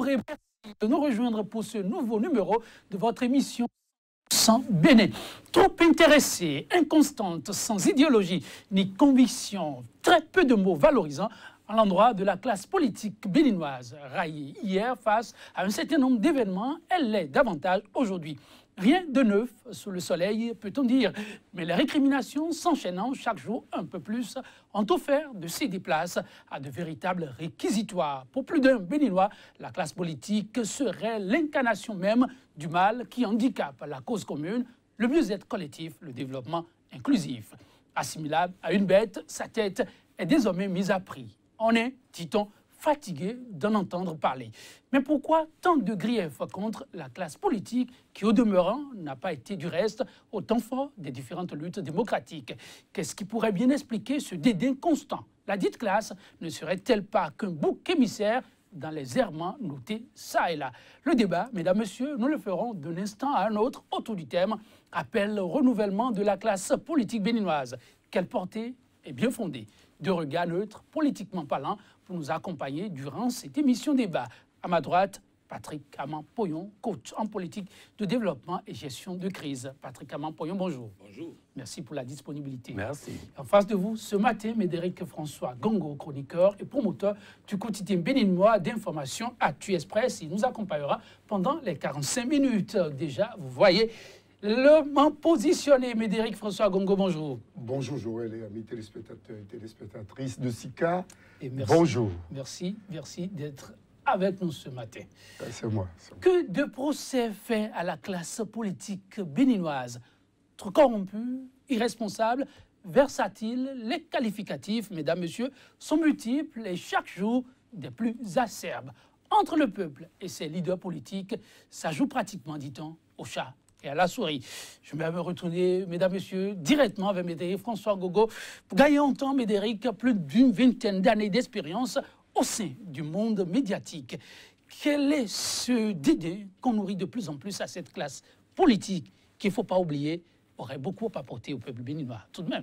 Bonjour et merci de nous rejoindre pour ce nouveau numéro de votre émission Sans Bénin. Trop intéressée, inconstante, sans idéologie ni conviction, très peu de mots valorisants à l'endroit de la classe politique béninoise. Raillée hier face à un certain nombre d'événements, elle l'est davantage aujourd'hui. Rien de neuf sous le soleil, peut-on dire, mais les récriminations s'enchaînant chaque jour un peu plus ont offert de céder place à de véritables réquisitoires. Pour plus d'un Béninois, la classe politique serait l'incarnation même du mal qui handicape la cause commune, le mieux-être collectif, le développement inclusif. Assimilable à une bête, sa tête est désormais mise à prix. On est, dit-on, fatigué d'en entendre parler. Mais pourquoi tant de griefs contre la classe politique qui, au demeurant, n'a pas été du reste au temps fort des différentes luttes démocratiques? Qu'est-ce qui pourrait bien expliquer ce dédain constant? La dite classe ne serait-elle pas qu'un bouc émissaire dans les errements notés ça et là? Le débat, mesdames, messieurs, nous le ferons d'un instant à un autre autour du thème « Appel au renouvellement de la classe politique béninoise ». Quelle portée est bien fondée? De regards neutres, politiquement parlant, pour nous accompagner durant cette émission débat. À ma droite, Patrick Aman-Poyon, coach en politique de développement et gestion de crise. Patrick Aman-Poyon, bonjour. Bonjour. Merci pour la disponibilité. Merci. En face de vous, ce matin, Médéric François Gongo, chroniqueur et promoteur du quotidien béninois d'information Actu Express. Il nous accompagnera pendant les 45 minutes. Déjà, vous voyez le m'en positionné. Médéric François Gongo, bonjour. Bonjour Joël et amis téléspectateurs et téléspectatrices de SICA. Et merci, bonjour. Merci d'être avec nous ce matin. C'est moi. Que de procès faits à la classe politique béninoise? Trop corrompue, irresponsable, versatile, les qualificatifs, mesdames, messieurs, sont multiples et chaque jour des plus acerbes. Entre le peuple et ses leaders politiques, ça joue pratiquement, dit-on, au chat et à la souris. Je vais me retourner, mesdames, messieurs, directement avec Médéric François Gongo. Pour gagner en temps, Médéric, plus d'une vingtaine d'années d'expérience au sein du monde médiatique. Quel est ce dédain qu'on nourrit de plus en plus à cette classe politique qu'il ne faut pas oublier, aurait beaucoup apporté au peuple béninois, tout de même?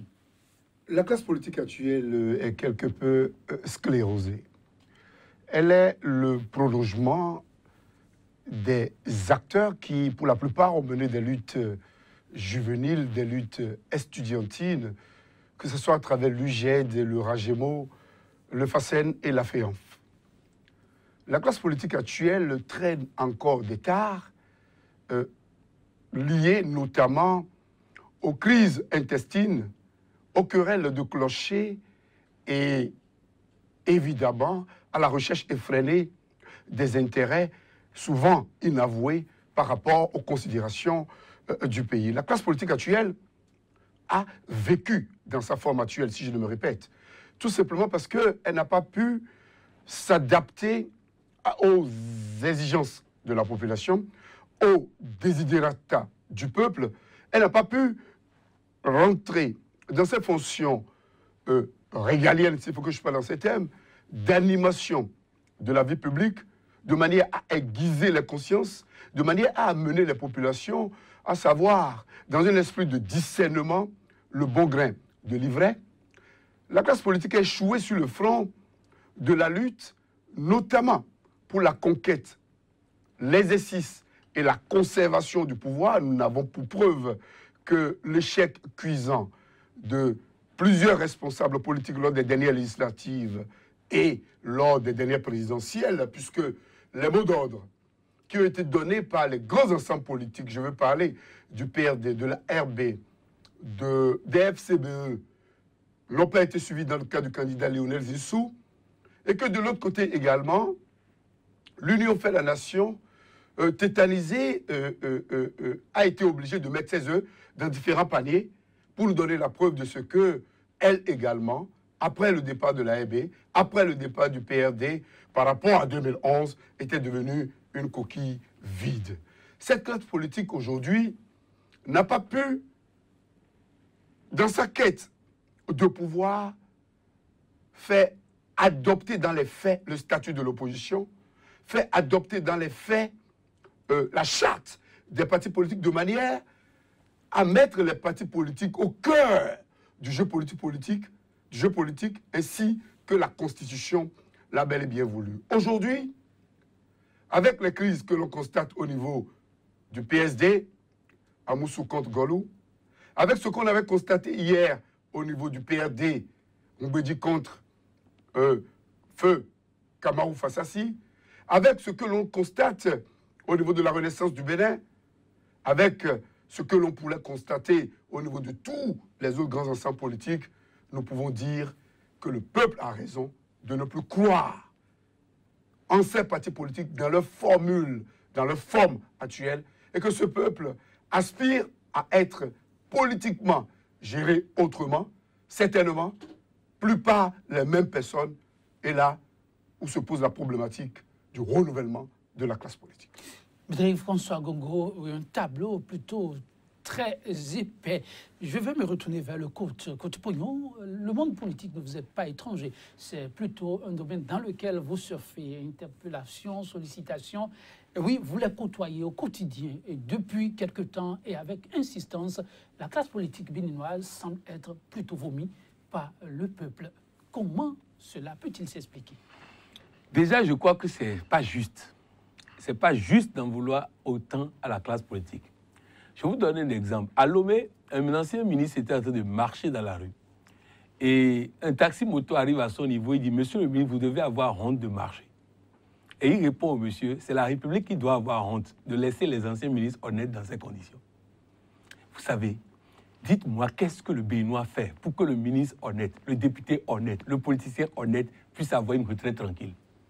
La classe politique actuelle est quelque peu sclérosée. Elle est le prolongement des acteurs qui, pour la plupart, ont mené des luttes juvéniles, des luttes estudiantines, que ce soit à travers l'UGED, le RAGEMO, le FACEN et la FEANF. La classe politique actuelle traîne encore des tares liées notamment aux crises intestines, aux querelles de clochers et évidemment à la recherche effrénée des intérêts souvent inavoués par rapport aux considérations du pays. La classe politique actuelle a vécu dans sa forme actuelle, si je ne me répète, tout simplement parce qu'elle n'a pas pu s'adapter aux exigences de la population, aux desiderata du peuple. Elle n'a pas pu rentrer dans ses fonctions régaliennes, s'il faut que je parle dans ces termes, d'animation de la vie publique, de manière à aiguiser les consciences, de manière à amener les populations à savoir, dans un esprit de discernement, le bon grain de l'ivraie. La classe politique a échoué sur le front de la lutte, notamment pour la conquête, l'exercice et la conservation du pouvoir. Nous n'avons pour preuve que l'échec cuisant de plusieurs responsables politiques lors des dernières législatives et lors des dernières présidentielles, puisque les mots d'ordre qui ont été donnés par les grands ensembles politiques, je veux parler du PRD, de la RB, des FCBE, n'ont pas été suivis dans le cas du candidat Lionel Zissou, et que de l'autre côté également, l'Union fait la nation, tétanisée, a été obligée de mettre ses œufs dans différents paniers pour nous donner la preuve de ce que elle également, après le départ de la RB, après le départ du PRD, par rapport à 2011, était devenue une coquille vide. Cette classe politique aujourd'hui n'a pas pu, dans sa quête de pouvoir, faire adopter dans les faits le statut de l'opposition, faire adopter dans les faits la charte des partis politiques de manière à mettre les partis politiques au cœur du jeu politique, ainsi que la Constitution l'a bel et bien voulu. Aujourd'hui, avec les crises que l'on constate au niveau du PSD, à Moussou contre Golou, avec ce qu'on avait constaté hier au niveau du PRD, Mbedi contre Feu Kamarou Fassassi, avec ce que l'on constate au niveau de la Renaissance du Bénin, avec ce que l'on pourrait constater au niveau de tous les autres grands ensembles politiques, nous pouvons dire que le peuple a raison de ne plus croire en ces partis politiques dans leur formule, dans leur forme actuelle, et que ce peuple aspire à être politiquement géré autrement, certainement, plus par les mêmes personnes, et là où se pose la problématique du renouvellement de la classe politique. François Gongo, un tableau plutôt très épais. Je vais me retourner vers le côté pognon. Le monde politique ne vous est pas étranger. C'est plutôt un domaine dans lequel vous surfez interpellations, sollicitations. Et oui, vous les côtoyez au quotidien. Et depuis quelque temps et avec insistance, la classe politique béninoise semble être plutôt vomie par le peuple. Comment cela peut-il s'expliquer? Déjà, je crois que ce n'est pas juste. Ce n'est pas juste d'en vouloir autant à la classe politique. Je vais vous donner un exemple. À Lomé, un ancien ministre était en train de marcher dans la rue. Et un taxi-moto arrive à son niveau, il dit « Monsieur le ministre, vous devez avoir honte de marcher ». Et il répond au monsieur « C'est la République qui doit avoir honte de laisser les anciens ministres honnêtes dans ces conditions ». Vous savez, dites-moi, qu'est-ce que le Béninois fait pour que le ministre honnête, le député honnête, le politicien honnête puisse avoir une retraite tranquille?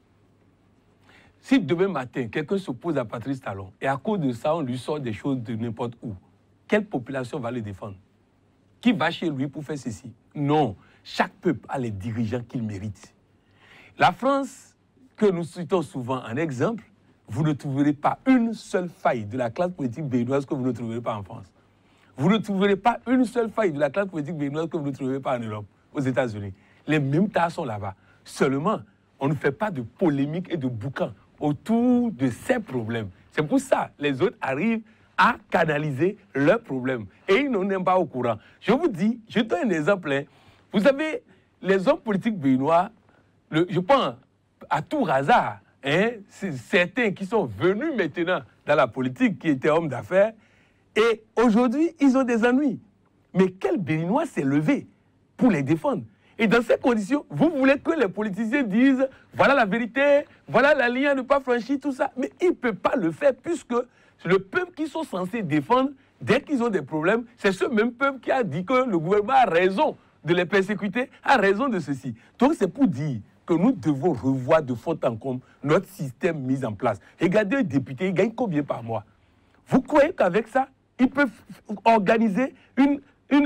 Si demain matin, quelqu'un s'oppose à Patrice Talon et à cause de ça, on lui sort des choses de n'importe où, quelle population va le défendre? Qui va chez lui pour faire ceci? Non, chaque peuple a les dirigeants qu'il mérite. La France, que nous citons souvent en exemple, vous ne trouverez pas une seule faille de la classe politique béninoise que vous ne trouverez pas en France. Vous ne trouverez pas une seule faille de la classe politique béninoise que vous ne trouverez pas en Europe, aux États-Unis. Les mêmes tas sont là-bas. Seulement, on ne fait pas de polémique et de boucan autour de ces problèmes. C'est pour ça que les autres arrivent à canaliser leurs problèmes. Et ils n'en sont pas au courant. Je vous dis, je donne un exemple. Hein. Vous savez, les hommes politiques béninois, je pense à tout hasard, hein, certains qui sont venus maintenant dans la politique, qui étaient hommes d'affaires, et aujourd'hui, ils ont des ennuis. Mais quel Béninois s'est levé pour les défendre? Et dans ces conditions, vous voulez que les politiciens disent voilà la vérité, voilà la ligne à ne pas franchir, tout ça. Mais ils ne peuvent pas le faire puisque le peuple qu'ils sont censés défendre, dès qu'ils ont des problèmes, c'est ce même peuple qui a dit que le gouvernement a raison de les persécuter, a raison de ceci. Donc c'est pour dire que nous devons revoir de fond en comble notre système mis en place. Regardez les députés, ils gagnent combien par mois? Vous croyez qu'avec ça, ils peuvent organiser une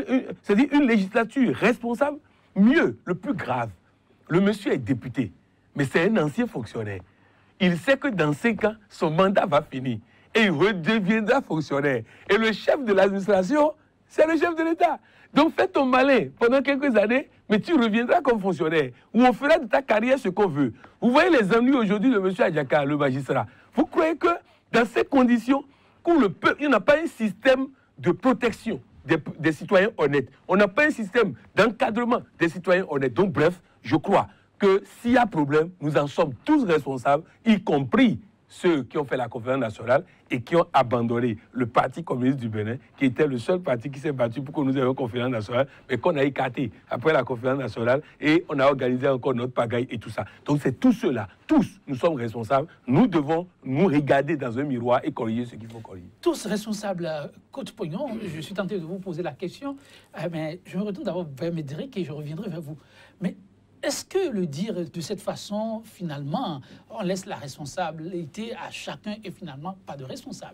législature responsable? Mieux, le plus grave, le monsieur est député, mais c'est un ancien fonctionnaire. Il sait que dans 5 ans, son mandat va finir et il redeviendra fonctionnaire. Et le chef de l'administration, c'est le chef de l'État. Donc fais ton malin pendant quelques années, mais tu reviendras comme fonctionnaire. Ou on fera de ta carrière ce qu'on veut. Vous voyez les ennuis aujourd'hui de monsieur Adjaka, le magistrat. Vous croyez que dans ces conditions, où le peuple, il n'y a pas un système de protection des citoyens honnêtes. On n'a pas un système d'encadrement des citoyens honnêtes. Donc, bref, je crois que s'il y a problème, nous en sommes tous responsables, y compris ceux qui ont fait la conférence nationale et qui ont abandonné le Parti communiste du Bénin, qui était le seul parti qui s'est battu pour que nous ayons une conférence nationale, mais qu'on a écarté après la conférence nationale et on a organisé encore notre pagaille et tout ça. Donc c'est tous ceux-là, tous, nous sommes responsables. Nous devons nous regarder dans un miroir et corriger ce qu'il faut corriger. Tous responsables, Côte Pognon, je suis tenté de vous poser la question, mais je me retourne d'abord vers Médéric et je reviendrai vers vous. Mais est-ce que le dire de cette façon, finalement, on laisse la responsabilité à chacun et finalement pas de responsable?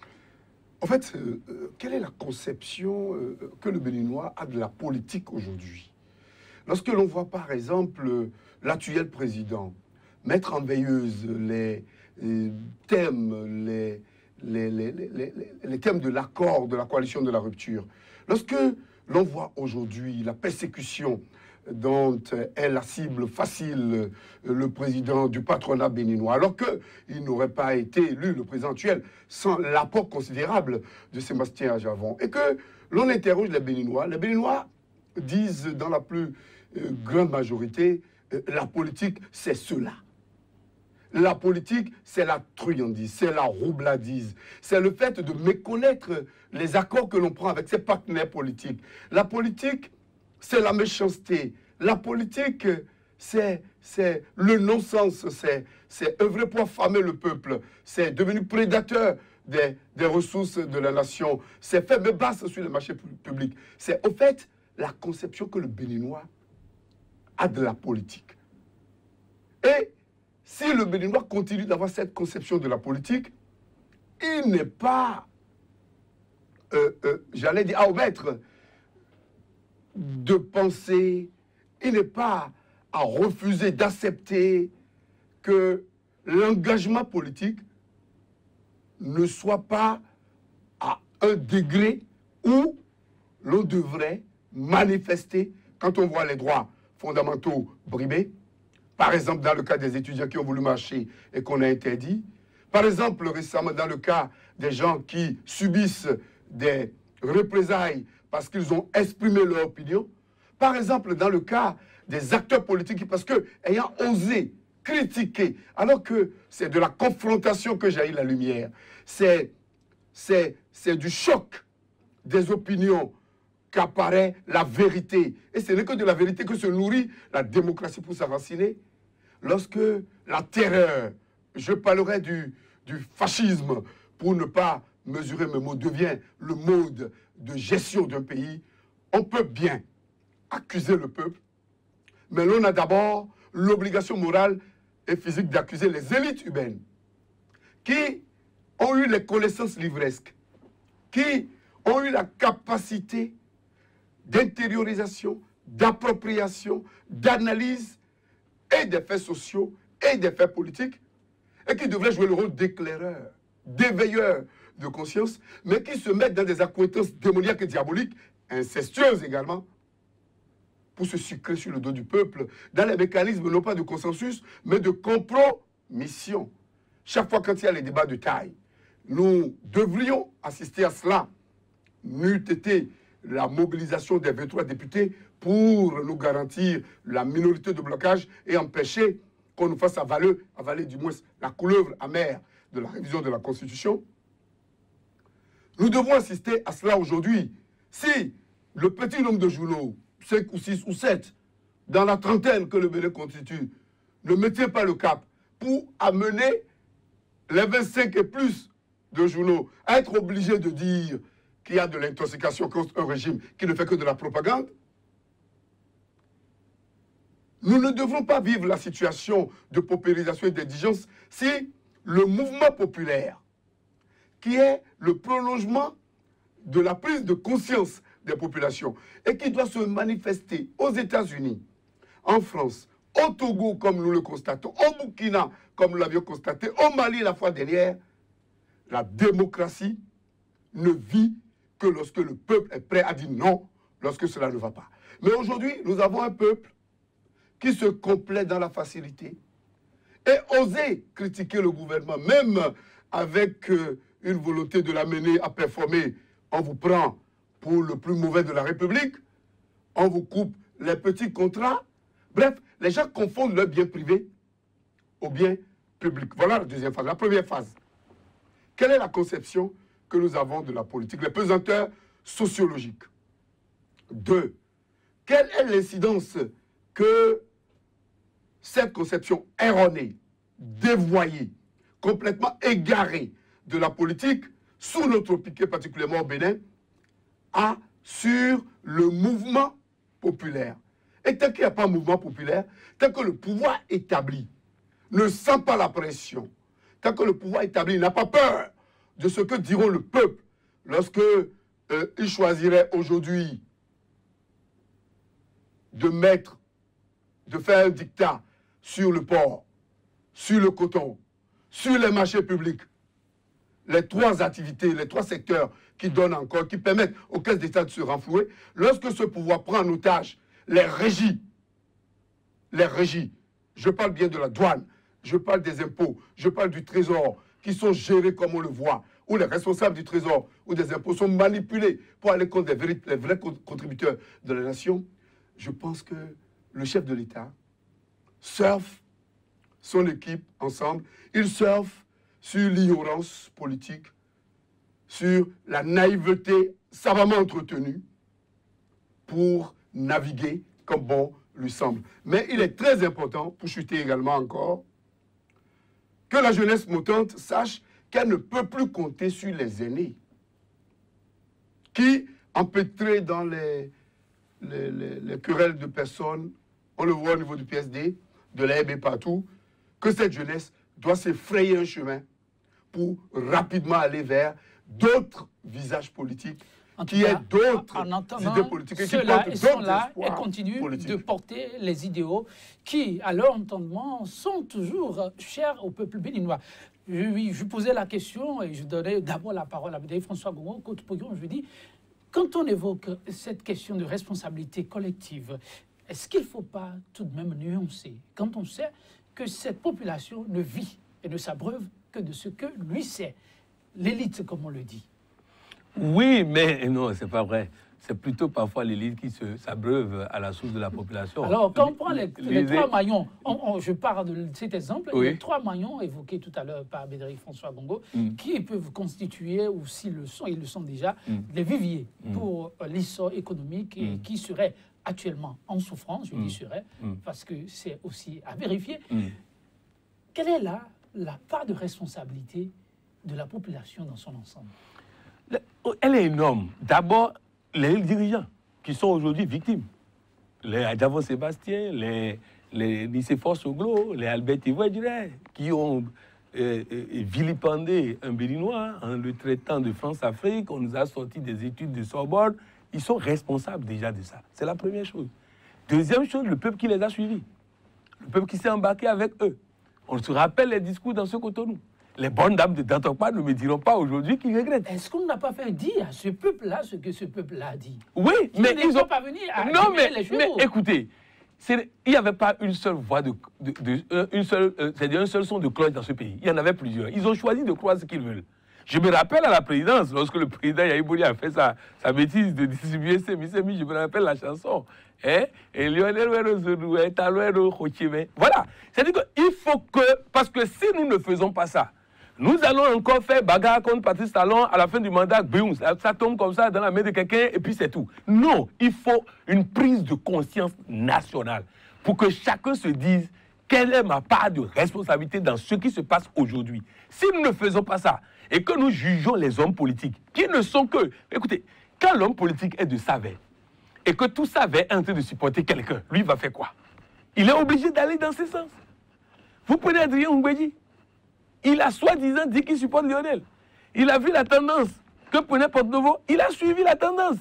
En fait, quelle est la conception que le Béninois a de la politique aujourd'hui? Lorsque l'on voit par exemple l'actuel président mettre en veilleuse les thèmes, les thèmes de l'accord de la coalition de la rupture, lorsque l'on voit aujourd'hui la persécution dont est la cible facile le président du patronat béninois, alors qu'il n'aurait pas été élu, le président actuel, sans l'apport considérable de Sébastien Ajavon. Et que l'on interroge les Béninois disent dans la plus grande majorité, la politique, c'est cela. la politique, c'est la truandise, c'est la roubladise. C'est le fait de méconnaître les accords que l'on prend avec ses partenaires politiques. La politique, c'est la méchanceté. La politique, c'est le non-sens. C'est œuvrer pour affamer le peuple. C'est devenu prédateur des ressources de la nation. C'est faire basse sur les marchés publics. C'est au fait la conception que le Béninois a de la politique. Et si le Béninois continue d'avoir cette conception de la politique, il n'est pas, j'allais dire, à omettre de penser, il n'est pas à refuser d'accepter que l'engagement politique ne soit pas à un degré où l'on devrait manifester quand on voit les droits fondamentaux brimés. Par exemple, dans le cas des étudiants qui ont voulu marcher et qu'on a interdit. Par exemple, récemment, dans le cas des gens qui subissent des représailles parce qu'ils ont exprimé leur opinion. Par exemple, dans le cas des acteurs politiques, parce que, ayant osé critiquer, alors que c'est de la confrontation que jaillit la lumière, c'est du choc des opinions qu'apparaît la vérité. Et ce n'est que de la vérité que se nourrit la démocratie pour s'enraciner. Lorsque la terreur, je parlerai du fascisme, pour ne pas mesurer mes mots, devient le mode de gestion d'un pays, on peut bien accuser le peuple, mais l'on a d'abord l'obligation morale et physique d'accuser les élites humaines qui ont eu les connaissances livresques, qui ont eu la capacité d'intériorisation, d'appropriation, d'analyse et des faits sociaux et des faits politiques, et qui devraient jouer le rôle d'éclaireur, d'éveilleur de conscience, mais qui se mettent dans des accointances démoniaques et diaboliques, incestueuses également, pour se sucrer sur le dos du peuple, dans les mécanismes non pas de consensus, mais de compromission. Chaque fois quand il y a les débats de taille, nous devrions assister à cela. N'eût été la mobilisation des 23 députés pour nous garantir la minorité de blocage et empêcher qu'on nous fasse avaler du moins la couleuvre amère de la révision de la Constitution. Nous devons assister à cela aujourd'hui. Si le petit nombre de journaux, 5 ou 6 ou 7, dans la trentaine que le Bénin constitue, ne mettait pas le cap pour amener les 25 et plus de journaux à être obligés de dire qu'il y a de l'intoxication contre un régime qui ne fait que de la propagande, nous ne devrons pas vivre la situation de paupérisation et d'indigence si le mouvement populaire, qui est le prolongement de la prise de conscience des populations et qui doit se manifester aux États-Unis, en France, au Togo, comme nous le constatons, au Burkina, comme nous l'avions constaté, au Mali la fois dernière, la démocratie ne vit que lorsque le peuple est prêt à dire non, lorsque cela ne va pas. Mais aujourd'hui, nous avons un peuple qui se complaît dans la facilité et oser critiquer le gouvernement, même avec une volonté de l'amener à performer. On vous prend pour le plus mauvais de la République, on vous coupe les petits contrats. Bref, les gens confondent leur bien privé au bien public. Voilà la deuxième phase. La première phase. Quelle est la conception que nous avons de la politique? Les pesanteurs sociologiques. 2. Quelle est l'incidence que cette conception erronée, dévoyée, complètement égarée de la politique, sous notre piquet particulièrement au Bénin, a sur le mouvement populaire? Et tant qu'il n'y a pas de mouvement populaire, tant que le pouvoir établi ne sent pas la pression, tant que le pouvoir établi n'a pas peur de ce que diront le peuple lorsque il choisirait aujourd'hui de faire un dictat sur le porc, sur le coton, sur les marchés publics, les 3 activités, les 3 secteurs qui donnent encore, qui permettent aux caisses d'État de se renflouer, lorsque ce pouvoir prend en otage les régies, je parle bien de la douane, je parle des impôts, je parle du trésor, qui sont gérés comme on le voit, où les responsables du trésor ou des impôts sont manipulés pour aller contre les vrais contributeurs de la nation, je pense que le chef de l'État surfe son équipe ensemble, ils surfent sur l'ignorance politique, sur la naïveté savamment entretenue pour naviguer comme bon lui semble. Mais il est très important, pour chuter également encore, que la jeunesse montante sache qu'elle ne peut plus compter sur les aînés qui, empêtrés dans les querelles de personnes, on le voit au niveau du PSD, de l'AEB et partout, que cette jeunesse doit se frayer un chemin pour rapidement aller vers d'autres visages politiques, qui aient d'autres idées politiques et qui portent d'autres espoirs et continuent politiques. de porter les idéaux qui, à leur entendement, sont toujours chers au peuple béninois. Je posais la question et je donnais d'abord la parole à François Gongo, je lui dis, quand on évoque cette question de responsabilité collective, est-ce qu'il ne faut pas tout de même nuancer quand on sait que cette population ne vit et ne s'abreuve que de ce que lui sait, l'élite comme on le dit? Oui, mais non, c'est pas vrai. C'est plutôt parfois l'élite qui s'abreuve à la source de la population. Alors, quand on prend les trois maillons, je pars de cet exemple, oui. Les trois maillons évoqués tout à l'heure par Bédéric François Gongo, qui peuvent constituer, ou s'ils le sont, ils le sont déjà, des viviers pour l'essor économique et qui seraient actuellement en souffrance, je dis serait, parce que c'est aussi à vérifier. Quelle est la part de responsabilité de la population dans son ensemble? Elle est énorme. D'abord, les dirigeants qui sont aujourd'hui victimes. Les Adjavon Sébastien, les Nicéphore Soglo, les Albert Ivoire-Duret, qui ont vilipendé un Béninois en le traitant de France-Afrique. On nous a sorti des études de Sorbonne. Ils sont responsables déjà de ça. C'est la première chose. Deuxième chose, le peuple qui les a suivis. Le peuple qui s'est embarqué avec eux. On se rappelle les discours dans ce Cotonou. Les bonnes dames de Dantokpa ne me diront pas aujourd'hui qu'ils regrettent. Est-ce qu'on n'a pas fait dire à ce peuple-là ce que ce peuple-là a dit? Oui, mais ils n'ont ont pas venu à non, mais écoutez, il n'y avait pas une seule voix c'est-à-dire un seul son de cloche dans ce pays. Il y en avait plusieurs. Ils ont choisi de croire ce qu'ils veulent. Je me rappelle à la présidence, lorsque le président Yahibouli a fait sa bêtise de distribuer ses je me rappelle la chanson. Voilà. C'est-à-dire qu'il faut que, parce que si nous ne faisons pas ça, nous allons encore faire bagarre contre Patrice Talon à la fin du mandat, boum, ça tombe comme ça dans la main de quelqu'un et puis c'est tout. Non, il faut une prise de conscience nationale pour que chacun se dise quelle est ma part de responsabilité dans ce qui se passe aujourd'hui. Si nous ne faisons pas ça et que nous jugeons les hommes politiques qui ne sont que... Écoutez, quand l'homme politique est de Savet et que tout Savet est en train de supporter quelqu'un, lui va faire quoi? Il est obligé d'aller dans ce sens. Vous prenez Adrien Ngwedi. Il a soi-disant dit qu'il supporte Lionel. Il a vu la tendance que prenait Porte-Novo. Il a suivi la tendance.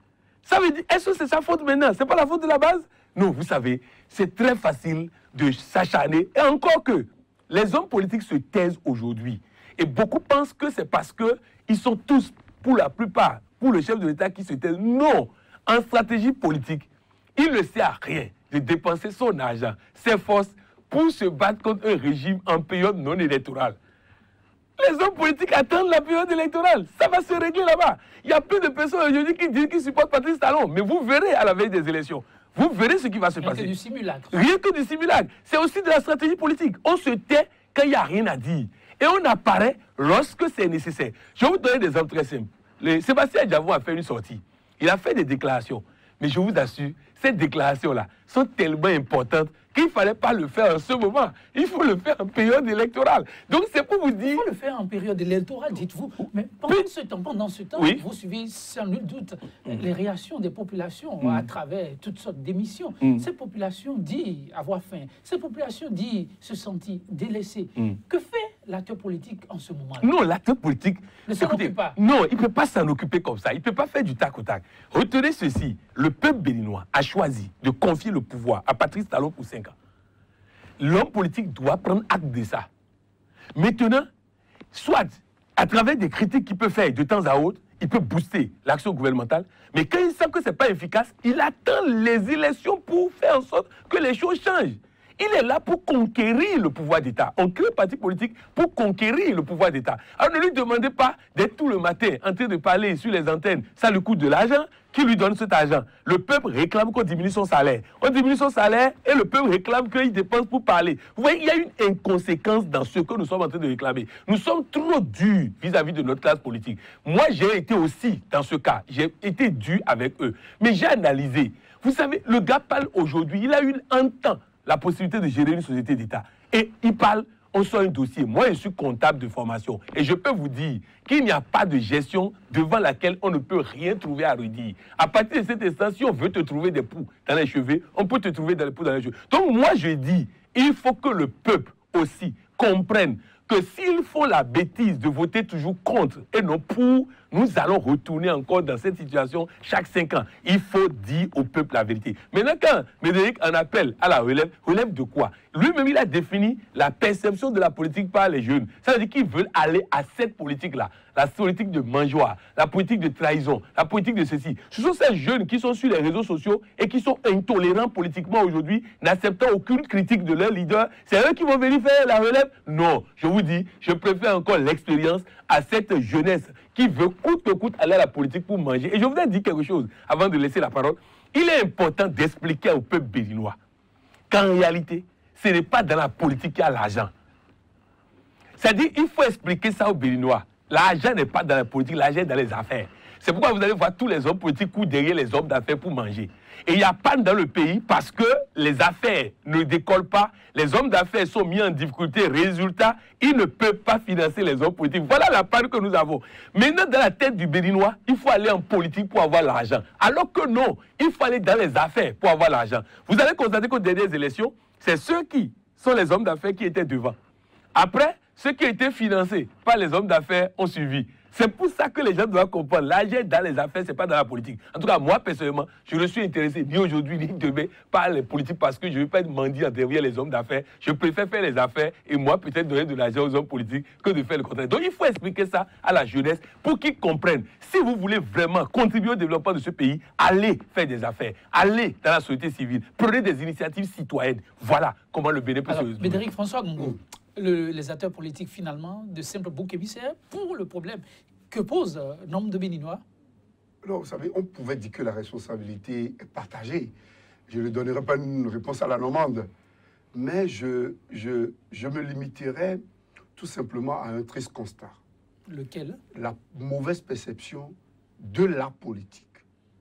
Ça veut dire, est-ce que c'est sa faute maintenant? Ce n'est pas la faute de la base? Non, vous savez, c'est très facile de s'acharner. Et encore que les hommes politiques se taisent aujourd'hui. Et beaucoup pensent que c'est parce qu'ils sont tous, pour la plupart, pour le chef de l'État qui se taise. Non, en stratégie politique, il ne sert à rien de dépenser son argent, ses forces, pour se battre contre un régime en période non électorale. Les hommes politiques attendent la période électorale. Ça va se régler là-bas. Il y a plus de personnes aujourd'hui qui disent qu'ils supportent Patrice Talon. Mais vous verrez à la veille des élections. Vous verrez ce qui va se passer. Rien que du simulacre. Rien que du simulacre. C'est aussi de la stratégie politique. On se tait quand il n'y a rien à dire. Et on apparaît lorsque c'est nécessaire. Je vais vous donner des exemples très simples. Sébastien Adjavon a fait une sortie. Il a fait des déclarations. Mais je vous assure, ces déclarations-là sont tellement importantes qu'il ne fallait pas le faire en ce moment. Il faut le faire en période électorale. Donc c'est pour vous dire... Il faut le faire en période électorale, dites-vous. Mais pendant ce temps, oui. Vous suivez sans nul doute les réactions des populations à travers toutes sortes d'émissions. Ces populations disent avoir faim. Ces populations disent se sentir délaissées. Que fait l'acteur politique en ce moment-là? Non, l'acteur politique... Ne s'en occupe pas. Non, il ne peut pas s'en occuper comme ça. Il ne peut pas faire du tac au tac. Retenez ceci. Le peuple béninois a choisi de confier le pouvoir à Patrice Talon pour 5 ans. L'homme politique doit prendre acte de ça. Maintenant, soit à travers des critiques qu'il peut faire de temps à autre, il peut booster l'action gouvernementale, mais quand il sent que ce n'est pas efficace, il attend les élections pour faire en sorte que les choses changent. Il est là pour conquérir le pouvoir d'État. On crée un parti politique pour conquérir le pouvoir d'État. Alors ne lui demandez pas d'être tout le matin en train de parler sur les antennes. Ça lui coûte de l'argent. Qui lui donne cet argent? Le peuple réclame qu'on diminue son salaire. On diminue son salaire et le peuple réclame qu'il dépense pour parler. Vous voyez, il y a une inconséquence dans ce que nous sommes en train de réclamer. Nous sommes trop durs vis-à-vis de notre classe politique. Moi, j'ai été aussi dans ce cas. J'ai été dur avec eux. Mais j'ai analysé. Vous savez, le gars parle aujourd'hui. Il a eu un temps la possibilité de gérer une société d'État. Et il parle. On sort un dossier. Moi, je suis comptable de formation. Et je peux vous dire qu'il n'y a pas de gestion devant laquelle on ne peut rien trouver à redire. À partir de cet instant, si on veut te trouver des poux dans les cheveux, on peut te trouver des poux dans les cheveux. Donc, moi, je dis, il faut que le peuple aussi comprenne que s'ils font la bêtise de voter toujours contre et non pour, nous allons retourner encore dans cette situation chaque 5 ans. Il faut dire au peuple la vérité. Maintenant, quand Médéric en appelle à la relève, relève de quoi? Lui-même, il a défini la perception de la politique par les jeunes. Ça veut dire qu'ils veulent aller à cette politique-là. La politique de mangeoire, la politique de trahison, la politique de ceci. Ce sont ces jeunes qui sont sur les réseaux sociaux et qui sont intolérants politiquement aujourd'hui, n'acceptant aucune critique de leur leader. C'est eux qui vont venir faire la relève? Non. Je vous dis, je préfère encore l'expérience à cette jeunesse qui veut coûte que coûte aller à la politique pour manger. Et je voudrais dire quelque chose avant de laisser la parole. Il est important d'expliquer au peuple béninois qu'en réalité, ce n'est pas dans la politique qu'il y a l'argent. C'est-à-dire, il faut expliquer ça aux Béninois. L'argent n'est pas dans la politique, l'argent est dans les affaires. C'est pourquoi vous allez voir tous les hommes politiques courent derrière les hommes d'affaires pour manger. Et il y a panne dans le pays parce que les affaires ne décollent pas, les hommes d'affaires sont mis en difficulté. Résultat, ils ne peuvent pas financer les hommes politiques. Voilà la panne que nous avons. Maintenant, dans la tête du Béninois, il faut aller en politique pour avoir l'argent. Alors que non, il faut aller dans les affaires pour avoir l'argent. Vous allez constater qu'aux dernières élections, c'est ceux qui sont les hommes d'affaires qui étaient devant. Après, ceux qui étaient financés par les hommes d'affaires ont suivi. C'est pour ça que les gens doivent comprendre. L'argent dans les affaires, ce n'est pas dans la politique. En tout cas, moi, personnellement, je ne suis intéressé ni aujourd'hui ni demain par les politiques parce que je ne veux pas être mendiant derrière les hommes d'affaires. Je préfère faire les affaires et moi, peut-être donner de l'argent aux hommes politiques que de faire le contraire. Donc, il faut expliquer ça à la jeunesse pour qu'ils comprennent. Si vous voulez vraiment contribuer au développement de ce pays, allez faire des affaires. Allez dans la société civile. Prenez des initiatives citoyennes. Voilà comment le Bénin peut se résoudre. Médéric François Gongo. Les acteurs politiques, finalement, de simples boucs émissaires pour le problème que pose nombre de Béninois? Alors, vous savez, on pouvait dire que la responsabilité est partagée. Je ne donnerai pas une réponse à la normande, mais je me limiterai tout simplement à un triste constat. Lequel? La mauvaise perception de la politique,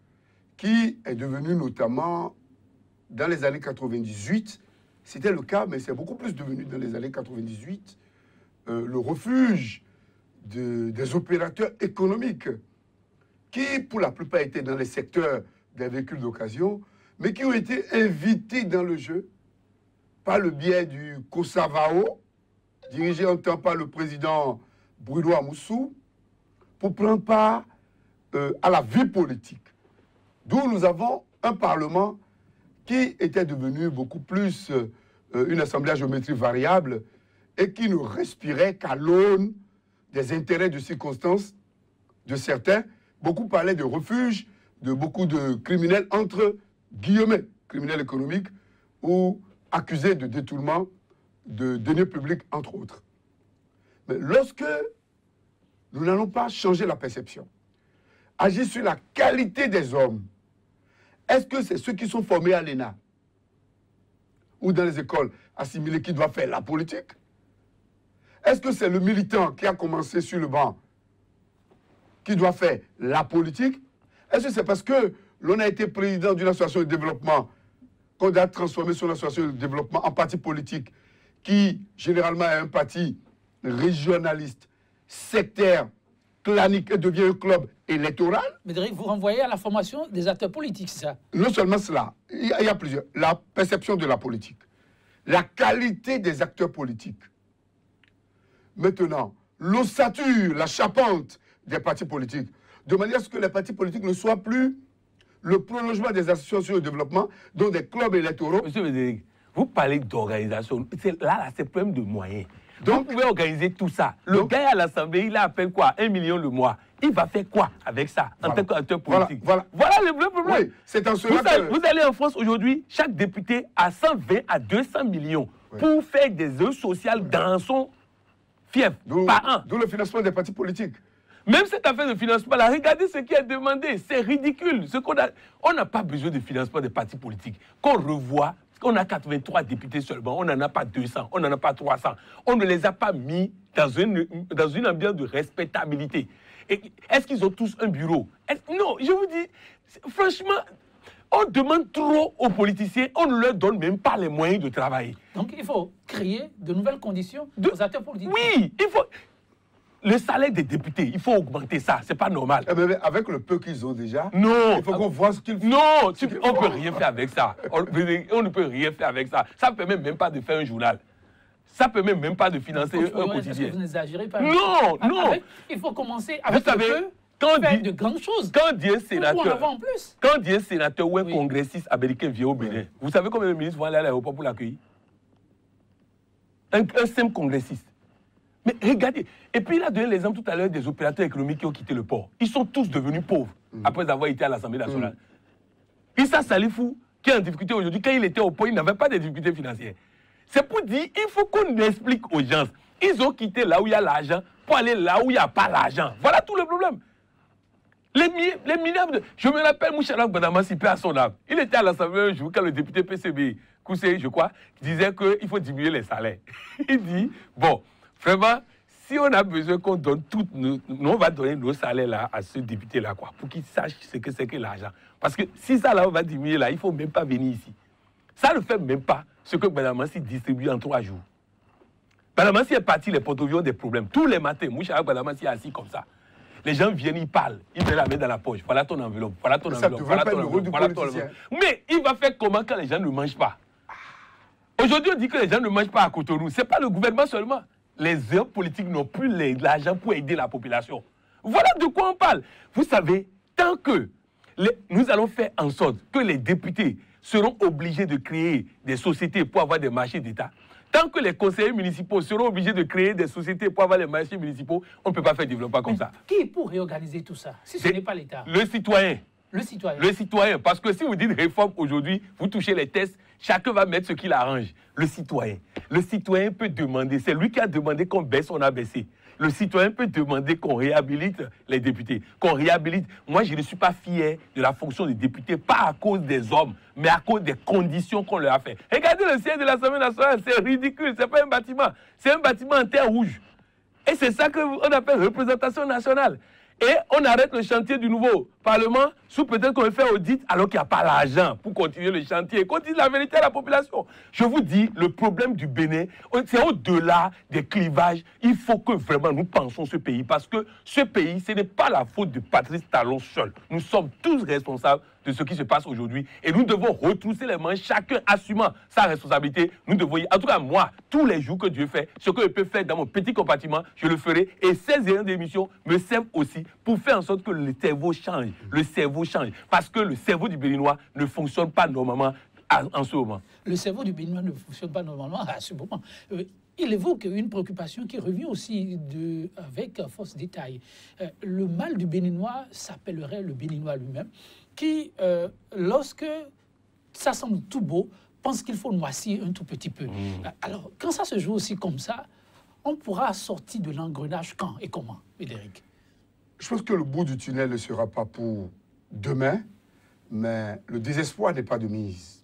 qui est devenue notamment dans les années 98. C'était le cas, mais c'est beaucoup plus devenu dans les années 98 le refuge des opérateurs économiques qui, pour la plupart, étaient dans les secteurs des véhicules d'occasion, mais qui ont été invités dans le jeu par le biais du COSAVAO, dirigé en temps par le président Bruno Amoussou, pour prendre part à la vie politique. D'où nous avons un Parlement qui était devenu beaucoup plus une assemblée à géométrie variable et qui ne respirait qu'à l'aune des intérêts de circonstances de certains. Beaucoup parlaient de refuge, de beaucoup de criminels, entre guillemets, criminels économiques ou accusés de détournement de deniers publics, entre autres. Mais lorsque nous n'allons pas changer la perception, agir sur la qualité des hommes, est-ce que c'est ceux qui sont formés à l'ENA ou dans les écoles assimilées qui doivent faire la politique? Est-ce que c'est le militant qui a commencé sur le banc qui doit faire la politique? Est-ce que c'est parce que l'on a été président d'une association de développement qu'on a transformé son association de développement en parti politique qui, généralement, est un parti régionaliste, sectaire, clanique et devient un club électoral? Médéric, vous renvoyez à la formation des acteurs politiques, c'est ça? Non seulement cela, il y a plusieurs. La perception de la politique, la qualité des acteurs politiques. Maintenant, l'ossature, la charpente des partis politiques, de manière à ce que les partis politiques ne soient plus le prolongement des associations de développement, dont des clubs électoraux. Monsieur Médéric, vous parlez d'organisation. Là, c'est le problème de moyens. Donc, vous pouvez organiser tout ça. Le gars à l'Assemblée, il a à peine quoi? 1 million le mois. il va faire quoi avec ça en tant qu'acteur politique? Voilà le vrai problème. Oui, c'est en cela vous allez en France aujourd'hui, chaque député a 120 à 200 millions pour faire des œuvres sociales dans son fief par an. D'où le financement des partis politiques. Même cette affaire de financement, là, regardez ce qui est demandé. C'est ridicule. On n'a pas besoin de financement des partis politiques. Qu'on revoit, on a 83 députés seulement, on n'en a pas 200, on n'en a pas 300. On ne les a pas mis dans une ambiance de respectabilité. Est-ce qu'ils ont tous un bureau? Non, je vous dis, franchement, on demande trop aux politiciens, on ne leur donne même pas les moyens de travailler. Donc il faut créer de nouvelles conditions aux acteurs politiques. Oui, il faut... Le salaire des députés, il faut augmenter ça, c'est pas normal. Mais avec le peu qu'ils ont déjà, non, il faut qu'on voit ce qu'ils font. Non, on ne peut rien faire avec ça. On ne peut rien faire avec ça. Ça ne permet même pas de faire un journal. Ça ne permet même pas de financer un quotidien. Est-ce que vous n'exagérez pas? Non, non. Il faut commencer avec de grandes choses. Quand dit un sénateur, en plus. Quand dit un sénateur ou un congressiste américain vient au Bénin, vous savez combien de ministres vont aller à l'aéroport pour l'accueillir? Un simple congressiste. Mais regardez, et puis il a donné l'exemple tout à l'heure des opérateurs économiques qui ont quitté le port. Ils sont tous devenus pauvres après avoir été à l'Assemblée nationale. Issa Salifou, qui est en difficulté aujourd'hui, quand il était au port, il n'avait pas de difficultés financières. C'est pour dire, il faut qu'on explique aux gens. Ils ont quitté là où il y a l'argent pour aller là où il n'y a pas l'argent. Voilà tout le problème. Les milliards de... Je me rappelle Mouchalak Badamassi, paix à son âme. Il était à l'Assemblée un jour quand le député PCB, Koussé, je crois, disait qu'il faut diminuer les salaires. Il dit, bon, vraiment, si on a besoin qu'on donne tout, nous on va donner nos salaires là à ce député-là, quoi, pour qu'il sache ce que c'est que l'argent. Parce que si ça là, on va diminuer là, il ne faut même pas venir ici. Ça ne fait même pas ce que Badamassi distribue en 3 jours. Badamassi est parti les porte-avions des problèmes. Tous les matins, Mouchalak Badamassi est assis comme ça. Les gens viennent, ils parlent, ils mettent la main dans la poche. Voilà ton enveloppe, voilà ton enveloppe, voilà ton enveloppe, voilà ton enveloppe. Mais il va faire comment quand les gens ne mangent pas? Aujourd'hui, on dit que les gens ne mangent pas à Cotonou. Ce n'est pas le gouvernement seulement. Les hommes politiques n'ont plus l'argent pour aider la population. Voilà de quoi on parle. Vous savez, tant que nous allons faire en sorte que les députés seront obligés de créer des sociétés pour avoir des marchés d'État, tant que les conseillers municipaux seront obligés de créer des sociétés pour avoir les marchés municipaux, on ne peut pas faire développement comme ça. Qui pour réorganiser tout ça, si ce n'est pas l'État? Le citoyen. Le citoyen. Le citoyen. Parce que si vous dites réforme aujourd'hui, vous touchez les tests, chacun va mettre ce qu'il arrange. Le citoyen. Le citoyen peut demander, c'est lui qui a demandé qu'on baisse, on a baissé. Le citoyen peut demander qu'on réhabilite les députés, qu'on réhabilite. Moi, je ne suis pas fier de la fonction des députés, pas à cause des hommes, mais à cause des conditions qu'on leur a fait. Regardez le siège de l'Assemblée nationale, c'est ridicule, c'est pas un bâtiment, c'est un bâtiment en terre rouge. Et c'est ça qu'on appelle représentation nationale. Et on arrête le chantier du nouveau Parlement sous peut-être qu'on veut faire audit alors qu'il n'y a pas l'argent pour continuer le chantier. Qu'on dise la vérité à la population. Je vous dis, le problème du Bénin, c'est au-delà des clivages. Il faut que vraiment nous pensions ce pays parce que ce pays, ce n'est pas la faute de Patrice Talon seul. Nous sommes tous responsables de ce qui se passe aujourd'hui et nous devons retrousser les manches, chacun assumant sa responsabilité. Nous devons, en tout cas moi, tous les jours que Dieu fait, ce que je peux faire dans mon petit compartiment, je le ferai. Et ces erreurs d'émission me servent aussi pour faire en sorte que le cerveau change. Le cerveau change. Parce que le cerveau du Béninois ne fonctionne pas normalement en ce moment. Le cerveau du Béninois ne fonctionne pas normalement à ce moment. Il évoque une préoccupation qui revient aussi avec force détail. Le mal du Béninois s'appellerait le Béninois lui-même, qui, lorsque ça semble tout beau, pense qu'il faut noircir un tout petit peu. Alors, quand ça se joue aussi comme ça, on pourra sortir de l'engrenage quand et comment, Médéric? Je pense que le bout du tunnel ne sera pas pour demain, mais le désespoir n'est pas de mise.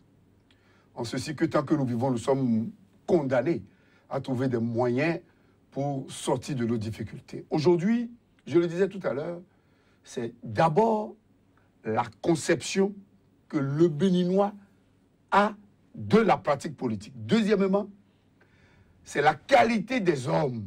En ceci que tant que nous vivons, nous sommes condamnés à trouver des moyens pour sortir de nos difficultés. Aujourd'hui, je le disais tout à l'heure, c'est d'abord la conception que le Béninois a de la pratique politique. Deuxièmement, c'est la qualité des hommes.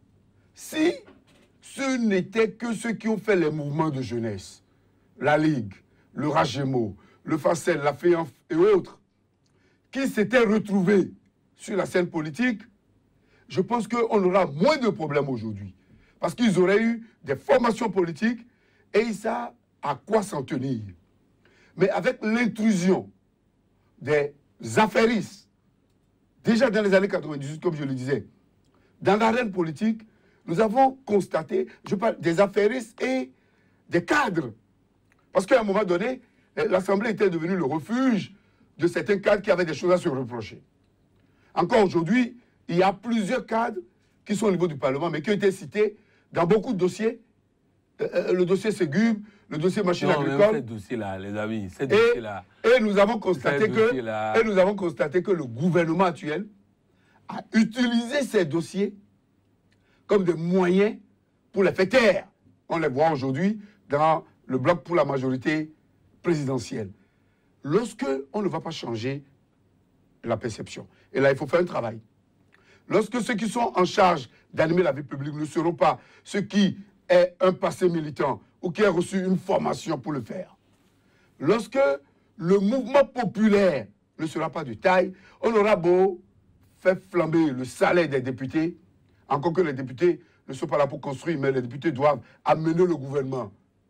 Si ce n'était que ceux qui ont fait les mouvements de jeunesse, la Ligue, le Rajemo, le Facel, la FEANF et autres, qui s'étaient retrouvés sur la scène politique, je pense qu'on aura moins de problèmes aujourd'hui. Parce qu'ils auraient eu des formations politiques et ils savent à quoi s'en tenir. Mais avec l'intrusion des affairistes, déjà dans les années 98, comme je le disais, dans l'arène politique, nous avons constaté, je parle des affairistes et des cadres. Parce qu'à un moment donné, l'Assemblée était devenue le refuge de certains cadres qui avaient des choses à se reprocher. Encore aujourd'hui, il y a plusieurs cadres qui sont au niveau du Parlement, mais qui ont été cités dans beaucoup de dossiers. Le dossier Ségub, le dossier machine agricole. Ces dossiers-là, les amis, ces dossiers-là. Et nous avons constaté que le gouvernement actuel a utilisé ces dossiers comme des moyens pour les faire taire. On les voit aujourd'hui dans le bloc pour la majorité présidentielle. Lorsque on ne va pas changer la perception, et là il faut faire un travail. Lorsque ceux qui sont en charge d'animer la vie publique ne seront pas ceux qui est un passé militant ou qui a reçu une formation pour le faire. Lorsque le mouvement populaire ne sera pas de taille, on aura beau faire flamber le salaire des députés, encore que les députés ne sont pas là pour construire, mais les députés doivent amener le gouvernement.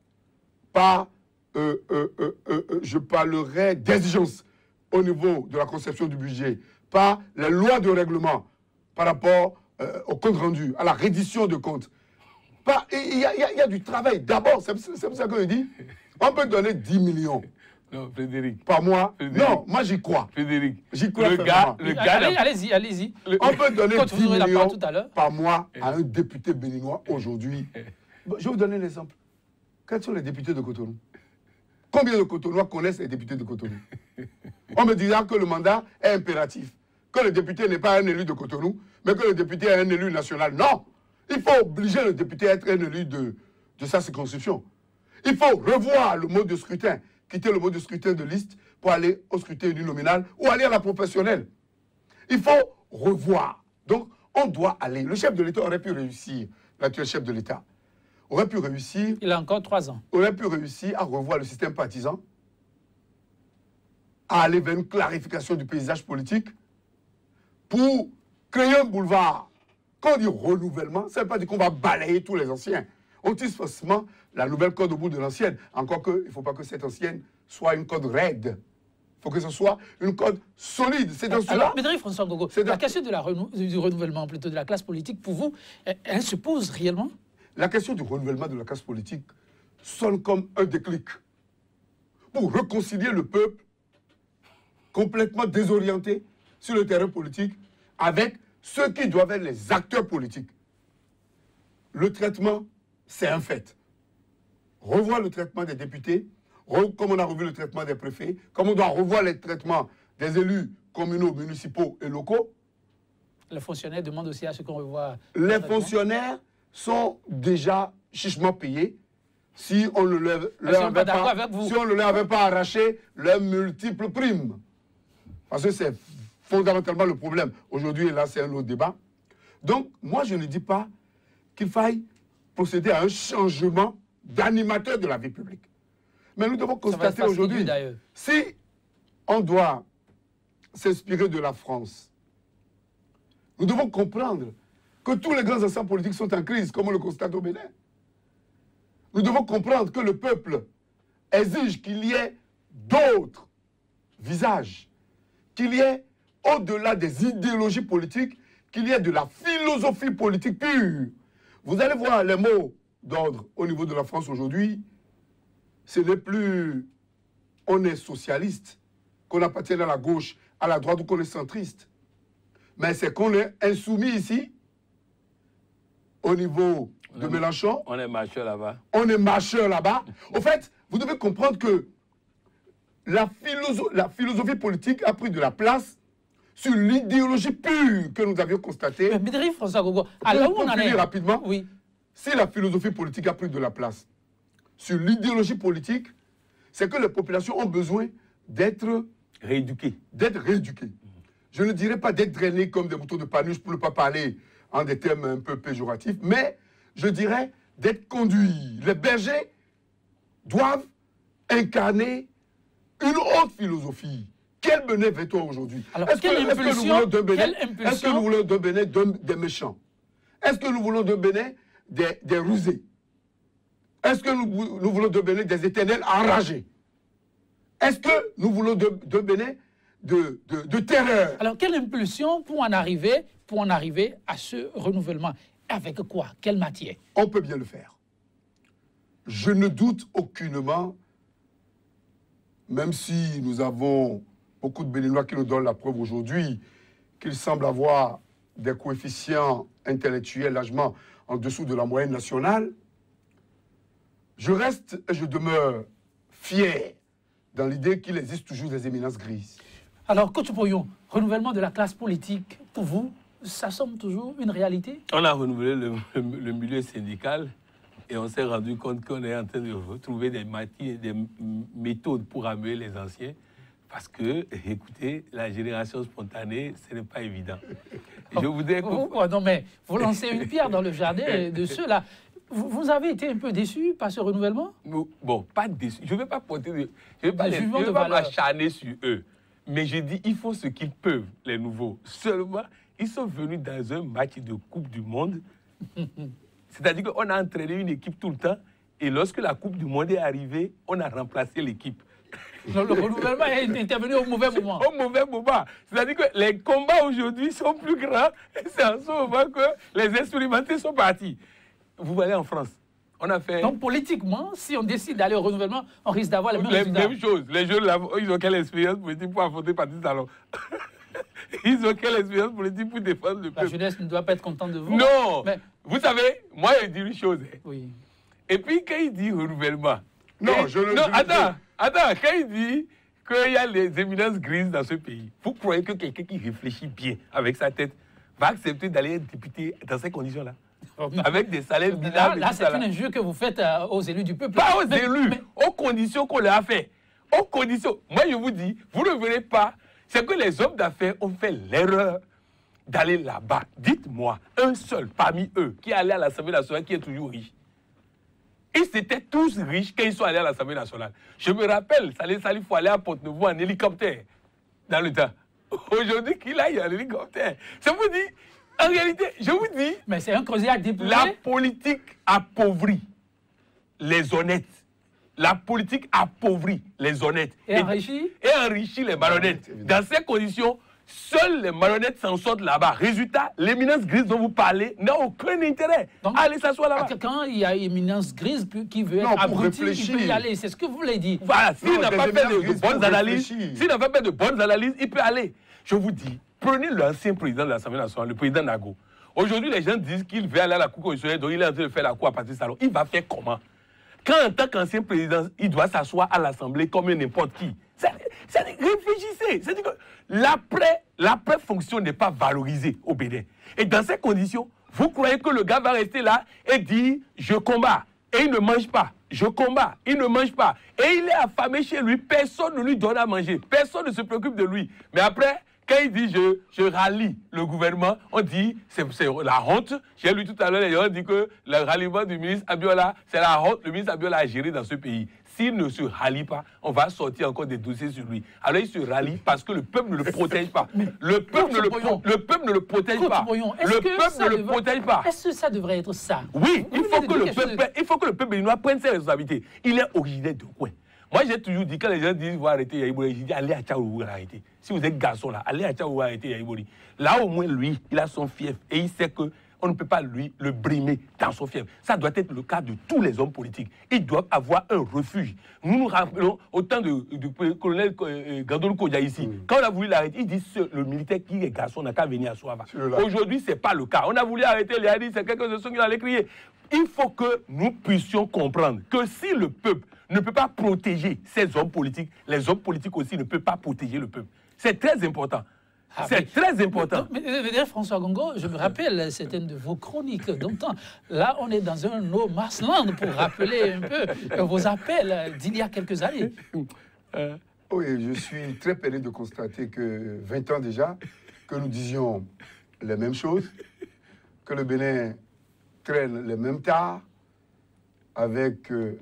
Je parlerai d'exigence au niveau de la conception du budget, par les lois de règlement par rapport au compte rendu, à la reddition de comptes. Il y a du travail. D'abord, c'est pour ça que je dis, on peut donner 10 millions. Non, Frédéric. Par mois. Frédéric. Non, moi j'y crois. Frédéric. J'y crois. Allez-y. On peut donner 10 millions par mois à un député béninois aujourd'hui. Je vais vous donner un exemple. Quels sont les députés de Cotonou? Combien de Cotonouais connaissent les députés de Cotonou? On me dira que le mandat est impératif. Que le député n'est pas un élu de Cotonou, mais que le député est un élu national. Non! Il faut obliger le député à être un élu de sa circonscription. Il faut revoir le mode de scrutin, quitter le mode de scrutin de liste pour aller au scrutin uninominal ou aller à la professionnelle. Il faut revoir. Donc, on doit aller. Le chef de l'État aurait pu réussir, l'actuel chef de l'État, aurait pu réussir... Il a encore 3 ans. Aurait pu réussir à revoir le système partisan, à aller vers une clarification du paysage politique pour créer un boulevard. Quand on dit renouvellement, ça ne veut pas dire qu'on va balayer tous les anciens. On tisse forcément la nouvelle code au bout de l'ancienne. Encore qu'il ne faut pas que cette ancienne soit une code raide. Il faut que ce soit une code solide. C'est dans cela. Alors, Médéric François Gogo, la question du renouvellement, plutôt de la classe politique, pour vous, elle se pose réellement? La question du renouvellement de la classe politique sonne comme un déclic pour réconcilier le peuple complètement désorienté sur le terrain politique avec ceux qui doivent être les acteurs politiques. Le traitement, c'est un fait. Revoir le traitement des députés, comme on a revu le traitement des préfets, comme on doit revoir les traitements des élus communaux, municipaux et locaux. Les fonctionnaires demandent aussi à ce qu'on revoie. Les fonctionnaires sont déjà chichement payés si on ne leur avait pas arraché leurs multiples primes. Parce que c'est fondamentalement le problème. Aujourd'hui, là, c'est un autre débat. Donc, moi, je ne dis pas qu'il faille procéder à un changement d'animateur de la vie publique. Mais nous devons constater aujourd'hui, si on doit s'inspirer de la France, nous devons comprendre que tous les grands ensembles politiques sont en crise, comme on le constate au Bénin. Nous devons comprendre que le peuple exige qu'il y ait d'autres visages, qu'il y ait, au-delà des idéologies politiques, qu'il y ait de la philosophie politique pure. Vous allez voir les mots d'ordre au niveau de la France aujourd'hui, ce n'est plus on est socialiste, qu'on appartient à la gauche, à la droite ou qu'on est centriste. Mais c'est qu'on est insoumis ici, au niveau de Mélenchon. On est marcheur là-bas. On est marcheur là-bas. Au fait, vous devez comprendre que la philosophie politique a pris de la place sur l'idéologie pure que nous avions constatée. Mais Médéric François Gogo, alors où on en est rapidement, oui. Si la philosophie politique a pris de la place sur l'idéologie politique, c'est que les populations ont besoin d'être rééduquées. Je ne dirais pas d'être drainés comme des moutons de Panurge pour ne pas parler en des termes un peu péjoratifs, mais je dirais d'être conduits. Les bergers doivent incarner une autre philosophie. Quel Bénin veut-on aujourd'hui? Est-ce que nous voulons d'un Bénin des méchants? Est-ce que nous voulons d'un Bénin des rusés? Est-ce que nous voulons d'un Bénin des éternels enragés? Est-ce que nous voulons d'un Bénin de terreur? Alors, quelle impulsion pour en arriver à ce renouvellement? Avec quoi? Quelle matière? On peut bien le faire. je ne doute aucunement, même si nous avons beaucoup de Béninois qui nous donnent la preuve aujourd'hui, qu'il semble avoir des coefficients intellectuels largement en dessous de la moyenne nationale, je reste et je demeure fier dans l'idée qu'il existe toujours des éminences grises. Alors, Coach Boyon, renouvellement de la classe politique, pour vous, ça semble toujours une réalité? On a renouvelé le milieu syndical et on s'est rendu compte qu'on est en train de retrouver des méthodes pour amener les anciens. Parce que, écoutez, la génération spontanée, ce n'est pas évident. Je voudrais que... Non, mais vous lancez une pierre dans le jardin de ceux-là. Vous avez été un peu déçu par ce renouvellement? Bon, pas déçu. Je ne vais pas porter je ne vais pas m'acharner sur eux. Mais je dis, ils font ce qu'ils peuvent, les nouveaux. Seulement, ils sont venus dans un match de Coupe du Monde. C'est-à-dire qu'on a entraîné une équipe tout le temps. Et lorsque la Coupe du Monde est arrivée, on a remplacé l'équipe. Le renouvellement est intervenu au mauvais moment. Au mauvais moment. C'est-à-dire que les combats aujourd'hui sont plus grands. Et c'est en ce moment que les expérimentés sont partis. Vous voyez en France, on a fait... Donc politiquement, si on décide d'aller au renouvellement, on risque d'avoir les mêmes résultats. Les mêmes choses. Les jeunes, là, ils ont quelle expérience politique pour affronter Patrice Talon? Ils ont quelle expérience politique pour défendre le peuple? La jeunesse ne doit pas être contente de vous. Non. Mais... Vous savez, moi, je dis une chose. Oui. Et puis, quand il dit renouvellement... Non, attends, quand il dit qu'il y a les éminences grises dans ce pays, vous croyez que quelqu'un qui réfléchit bien avec sa tête va accepter d'aller être député dans ces conditions-là? Avec des salaires minables. Là, c'est une injure que vous faites aux élus du peuple. Pas aux élus, aux conditions qu'on leur a fait. Aux conditions. Moi, je vous dis, vous ne verrez pas. C'est que les hommes d'affaires ont fait l'erreur d'aller là-bas. Dites-moi, un seul parmi eux qui est allé à l'Assemblée nationale qui est toujours riche. Ils étaient tous riches quand ils sont allés à l'Assemblée nationale. Je me rappelle, il faut aller à Port-Nouveau en hélicoptère dans le temps. Aujourd'hui, qu'il aille en hélicoptère. Ça vous dit, en réalité, je vous dis... Mais c'est un creuset à dépouiller. La politique appauvrit les honnêtes. La politique appauvrit les honnêtes. Et enrichit les malhonnêtes. Dans ces conditions, seuls les malhonnêtes s'en sortent là-bas. Résultat, l'éminence grise dont vous parlez n'a aucun intérêt. Donc, allez s'asseoir là-bas. Quand il y a éminence grise qui veut être abruti, il peut y aller. C'est ce que vous voulez dire. Voilà, s'il n'a pas fait de bonnes analyses, il peut aller. Je vous dis, prenez l'ancien président de l'Assemblée nationale, le président Nago. Aujourd'hui, les gens disent qu'il veut aller à la Cour constitutionnelle, donc il est en train de faire la Cour à Patrice Talon. Il va faire comment? Quand en tant qu'ancien président, il doit s'asseoir à l'Assemblée comme n'importe qui. Réfléchissez. C'est-à-dire que l'après-fonction n'est pas valorisée au Bénin. Et dans ces conditions, vous croyez que le gars va rester là et dire « je combats » et il ne mange pas. Je combats, il ne mange pas. Et il est affamé chez lui, personne ne lui donne à manger. Personne ne se préoccupe de lui. Mais après... Quand il dit je rallie le gouvernement, on dit c'est la honte. J'ai lu tout à l'heure, les gens disent que le ralliement du ministre Abiola, c'est la honte. Le ministre Abiola a géré dans ce pays. S'il ne se rallie pas, on va sortir encore des dossiers sur lui. Alors il se rallie parce que le peuple ne le protège pas. Le peuple ne le protège pas. Le peuple ne le protège pas. Est-ce que ça devrait être ça? Oui, il faut que le peuple béninois prenne ses responsabilités. Il est originaire de quoi? Moi, j'ai toujours dit, quand les gens disent, vous arrêter Yaïboli, j'ai dit, allez à Tchaourou, arrêtez. Si vous êtes garçon là, allez à Tchaourou, arrêtez Yaïboli. Là, au moins, lui, il a son fief et il sait qu'on ne peut pas, lui, le brimer dans son fief. Ça doit être le cas de tous les hommes politiques. Ils doivent avoir un refuge. Nous nous rappelons au temps du colonel Gandolou Kodja ici. Quand on a voulu l'arrêter, il dit, le militaire qui est garçon n'a qu'à venir à Soava. Aujourd'hui, ce n'est pas le cas. On a voulu arrêter, il a dit, c'est quelqu'un de ceux qui allait crier. Il faut que nous puissions comprendre que si le peuple ne peut pas protéger ces hommes politiques, les hommes politiques aussi ne peuvent pas protéger le peuple. C'est très important. C'est très important. Mais François Gongo, je me rappelle certaines de vos chroniques d'antan. Là, on est dans un no man's land pour rappeler un peu vos appels d'il y a quelques années. Oui, je suis très peiné de constater que 20 ans déjà, que nous disions les mêmes choses, que le Bénin traîne les mêmes tares, avec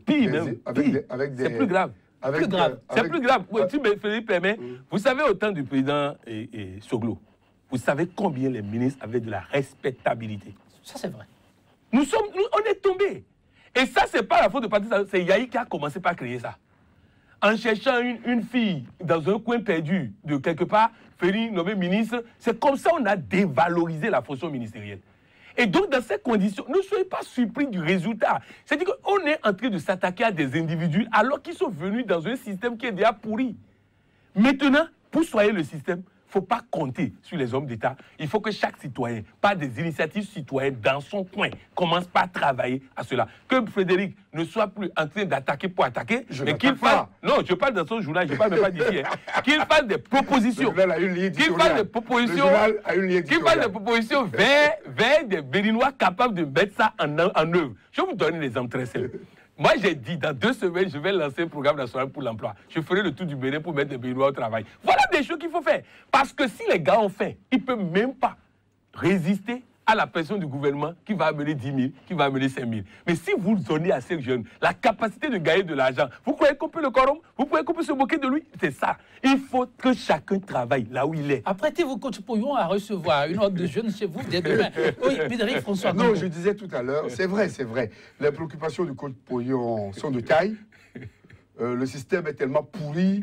c'est plus grave. C'est plus grave. Si Philippe permet, vous savez, au temps du président Soglo, vous savez combien les ministres avaient de la respectabilité. Ça, c'est vrai. On est tombés. Et ça, c'est pas la faute de Patrice Talon, c'est Yahi qui a commencé par créer ça. En cherchant une fille dans un coin perdu de quelque part, Ferry nommé ministre, c'est comme ça qu'on a dévalorisé la fonction ministérielle. Et donc, dans ces conditions, ne soyez pas surpris du résultat. C'est-à-dire qu'on est en train de s'attaquer à des individus alors qu'ils sont venus dans un système qui est déjà pourri. Maintenant, pour soigner le système, il ne faut pas compter sur les hommes d'État. Il faut que chaque citoyen, par des initiatives citoyennes dans son coin, commence par travailler à cela. Que Frédéric ne soit plus en train d'attaquer pour attaquer, mais qu'il fasse... Non, je parle dans son journal, je ne parle même pas d'ici. Qu'il fasse des propositions. Qu'il fasse des propositions. Qu'il fasse des propositions vers des Béninois capables de mettre ça en œuvre. Je vais vous donner des exemples très simples. Moi, j'ai dit, dans 2 semaines, je vais lancer un programme national pour l'emploi. Je ferai le tour du Bénin pour mettre les Béninois au travail. Voilà des choses qu'il faut faire. Parce que si les gars ont fait, ils ne peuvent même pas résister à la pression du gouvernement qui va amener 10 000, qui va amener 5 000. Mais si vous donnez à ces jeunes la capacité de gagner de l'argent, vous croyez qu'on peut le corrompre? Vous croyez qu'on peut se moquer de lui? C'est ça. Il faut que chacun travaille là où il est. Apprêtez-vous, coach Pouillon, à recevoir une ordre de jeunes chez vous dès demain. Oui, Médéric François. Non, je disais tout à l'heure, c'est vrai, c'est vrai. Les préoccupations du coach Pouillon sont de taille. Le système est tellement pourri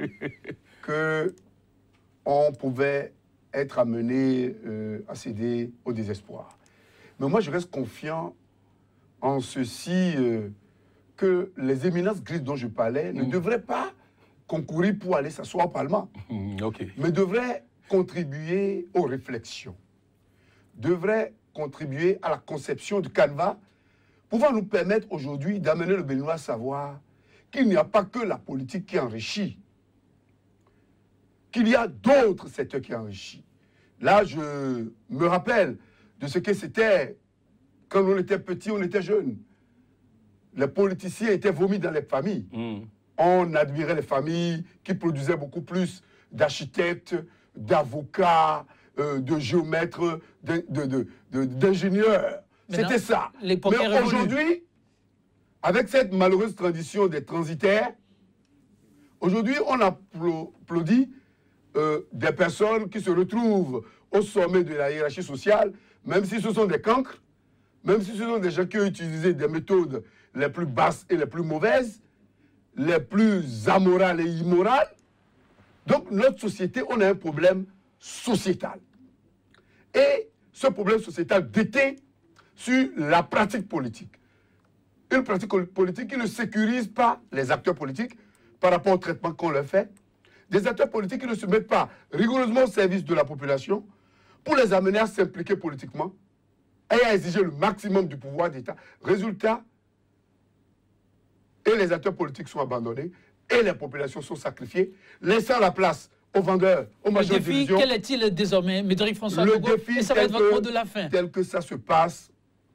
qu'on pouvait être amené à céder au désespoir. Mais moi, je reste confiant en ceci, que les éminences grises dont je parlais ne devraient pas concourir pour aller s'asseoir au Parlement, mais devraient contribuer aux réflexions, devraient contribuer à la conception du canevas, pouvant nous permettre aujourd'hui d'amener le Béninois à savoir qu'il n'y a pas que la politique qui enrichit, qu'il y a d'autres secteurs qui enrichissent. Là, je me rappelle de ce que c'était quand on était petit, on était jeune. Les politiciens étaient vomis dans les familles. On admirait les familles qui produisaient beaucoup plus d'architectes, d'avocats, de géomètres, d'ingénieurs. C'était ça. Mais aujourd'hui, avec cette malheureuse transition des transitaires, aujourd'hui, on applaudit des personnes qui se retrouvent au sommet de la hiérarchie sociale, même si ce sont des cancres, même si ce sont des gens qui ont utilisé des méthodes les plus basses et les plus mauvaises, les plus amorales et immorales. Donc, notre société, on a un problème sociétal. Et ce problème sociétal déteint sur la pratique politique. Une pratique politique qui ne sécurise pas les acteurs politiques par rapport au traitement qu'on leur fait. Des acteurs politiques qui ne se mettent pas rigoureusement au service de la population pour les amener à s'impliquer politiquement et à exiger le maximum du pouvoir d'État. Résultat, et les acteurs politiques sont abandonnés et les populations sont sacrifiées, laissant la place aux vendeurs, aux majors de division. Le défi, quel est-il désormais, Médéric François? Le défi, et ça va être votre mot de la fin. Tel que ça se passe,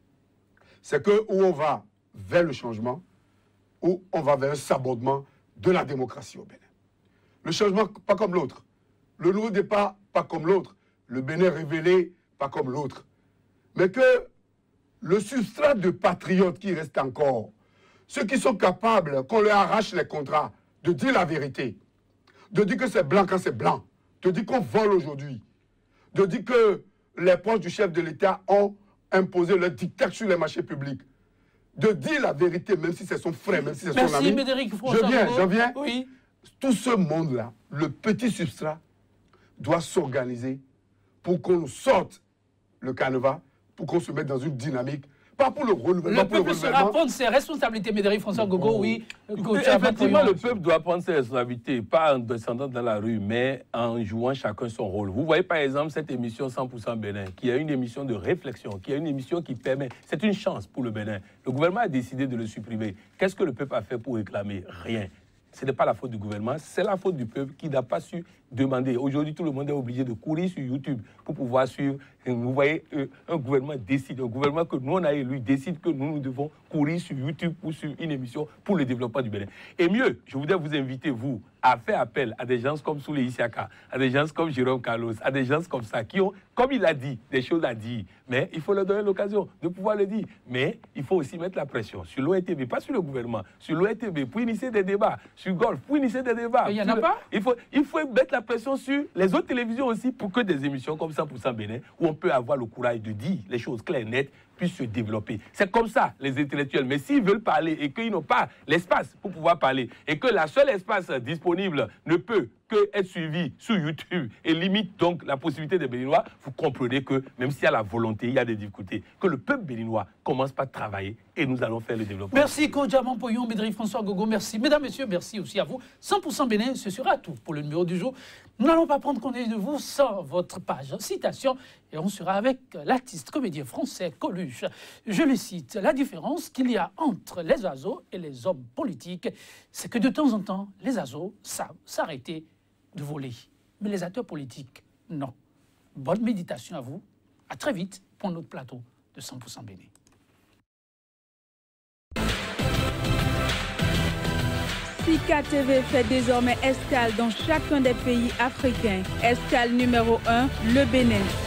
c'est que où on va vers le changement, où on va vers un sabordement de la démocratie au Bénin. Le changement, pas comme l'autre. Le nouveau départ, pas comme l'autre. Le Bénin révélé, pas comme l'autre. Mais que le substrat de patriotes qui reste encore, ceux qui sont capables, qu'on leur arrache les contrats, de dire la vérité, de dire que c'est blanc quand c'est blanc, de dire qu'on vole aujourd'hui, de dire que les proches du chef de l'État ont imposé leur diktat sur les marchés publics, de dire la vérité, même si c'est son frère, même si c'est son ami. Merci, Médéric François. Je viens. Oui. Tout ce monde-là, le petit substrat, doit s'organiser pour qu'on sorte le canevas, pour qu'on se mette dans une dynamique, pas pour le renouvellement. Le peuple sera prendre ses responsabilités, Médéric François Gogo, oui. Effectivement, le peuple doit prendre ses responsabilités, pas en descendant dans la rue, mais en jouant chacun son rôle. Vous voyez par exemple cette émission 100% Bénin, qui est une émission de réflexion, qui est une émission qui permet, c'est une chance pour le Bénin. Le gouvernement a décidé de le supprimer. Qu'est-ce que le peuple a fait pour réclamer? Rien. Ce n'est pas la faute du gouvernement, c'est la faute du peuple qui n'a pas su demander. Aujourd'hui, tout le monde est obligé de courir sur YouTube pour pouvoir suivre. Vous voyez, un gouvernement décide, un gouvernement que nous on a élu décide que nous devons courir sur YouTube pour suivre une émission pour le développement du Bénin. Et mieux, je voudrais vous inviter, vous, à faire appel à des gens comme Souley Isiaka, à des gens comme Jérôme Carlos, à des gens comme ça, qui ont, comme il a dit, des choses à dire. Mais il faut leur donner l'occasion de pouvoir le dire. Mais il faut aussi mettre la pression sur l'ONTV, pas sur le gouvernement, sur l'ONTV, pour initier des débats, sur Golf, pour initier des débats. Il n'y en a pas? Il faut mettre la pression sur les autres télévisions aussi pour que des émissions comme 100% Bénin, où on peut avoir le courage de dire les choses claires, nettes, puissent se développer. C'est comme ça, les intellectuels. Mais s'ils veulent parler et qu'ils n'ont pas l'espace pour pouvoir parler, et que la seule espace disponible ne peut que être suivi sur YouTube et limite donc la possibilité des Béninois, vous comprenez que même s'il y a la volonté, il y a des difficultés, que le peuple béninois commence par travailler et nous allons faire le développement. Merci Kodjaman Poyon, Bédri François Gogo, merci. Mesdames, Messieurs, merci aussi à vous. 100% Bénin, ce sera tout pour le numéro du jour. Nous n'allons pas prendre compte de vous sans votre page citation et on sera avec l'artiste comédien français Coluche. Je le cite, la différence qu'il y a entre les oiseaux et les hommes politiques, c'est que de temps en temps, les oiseaux savent s'arrêter de voler. Mais les acteurs politiques, non. Bonne méditation à vous. À très vite pour notre plateau de 100% Bénin. Sika TV fait désormais escale dans chacun des pays africains. Escale numéro 1, le Bénin.